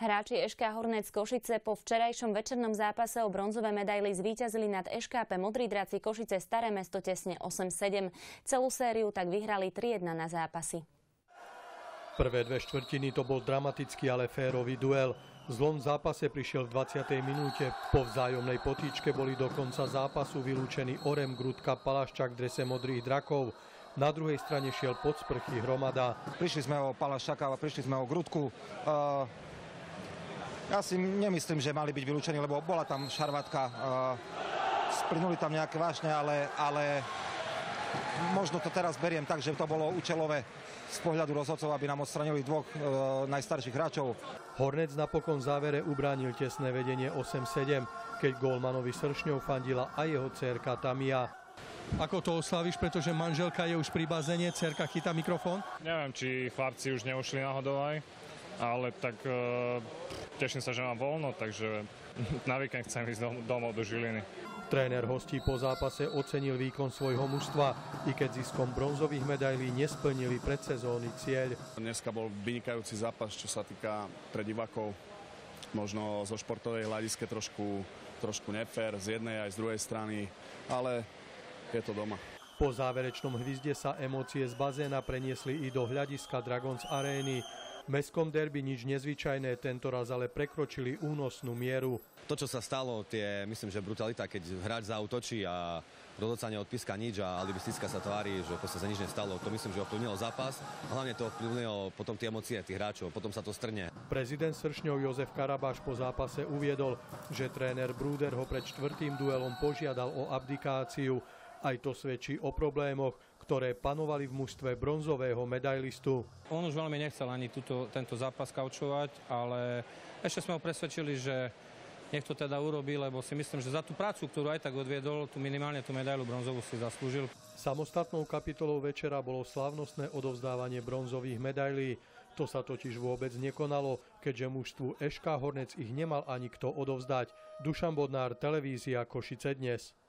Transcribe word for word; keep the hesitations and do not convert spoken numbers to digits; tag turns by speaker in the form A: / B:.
A: Hráči é ká pé Hornets Košice po včerajšom večernom zápase o bronzové medaily zvíťazili nad é ká pé Modrí draci Košice Staré Mesto tesne osem sedem. Celú sériu tak vyhrali tri jedna na zápasy.
B: Prvé dve štvrtiny to bol dramatický, ale férový duel. Zlom v zápase prišiel v dvadsiatej minúte. Po vzájomnej potýčke boli do konca zápasu vylúčení Orem, Grudka, Palaščák v drese Modrých drakov. Na druhej strane šiel pod sprchy Hromada.
C: Prišli sme o Palaščáka, prišli sme o Grudku. Uh, ja si nemyslím, že mali byť vylúčení, lebo bola tam šarvátka. Uh, splynuli tam nejaké vášne, ale, ale možno to teraz beriem tak, že to bolo účelové z pohľadu rozhodcov, aby nám odstranili dvoch uh, najstarších hráčov.
B: Hornec napokon v závere ubránil tesné vedenie osem sedem, keď gólmanovi Sršňov fandila aj jeho dcérka Tamia. Ako to oslavíš, pretože manželka je už pri bazéne, dcérka chytá mikrofón?
D: Neviem, či chlapci už neušli náhodou aj, ale tak uh, teším sa, že mám voľno, takže na víkend chcem ísť dom, domov do Žiliny.
B: Tréner hostí po zápase ocenil výkon svojho mužstva, i keď ziskom bronzových medailí nesplnili predsezónny cieľ.
E: Dneska bol vynikajúci zápas, čo sa týka pre divákov. Možno zo športovej hľadiske trošku, trošku nefér z jednej aj z druhej strany, ale je to doma.
B: Po záverečnom hvizde sa emócie z bazéna preniesli i do hľadiska Dragons arény. V mestskom derby nič nezvyčajné, tentoraz ale prekročili únosnú mieru.
F: To, čo sa stalo, tie, myslím, že brutalita, keď hráč zaútočí a rozhodca neodpíska nič a alibistická sa tvári, že sa nič nestalo, to myslím, že ovplyvnilo zápas a hlavne to ovplyvnilo potom tie emócie tých hráčov, potom sa to strne.
B: Prezident Sršňov Jozef Karabáš po zápase uviedol, že tréner Brúder ho pred štvrtým duelom požiadal o abdikáciu. Aj to svedčí o problémoch, ktoré panovali v mužstve bronzového medailistu.
G: On už veľmi nechcel ani túto, tento zápas kaučovať, ale ešte sme ho presvedčili, že nech to teda urobí, lebo si myslím, že za tú prácu, ktorú aj tak odviedol, tu minimálne tú medailu bronzovú si zaslúžil.
B: Samostatnou kapitolou večera bolo slávnostné odovzdávanie bronzových medailí. To sa totiž vôbec nekonalo, keďže mužstvu é ká Hornec ich nemal ani kto odovzdať. Dušan Bodnár, televízia Košice dnes.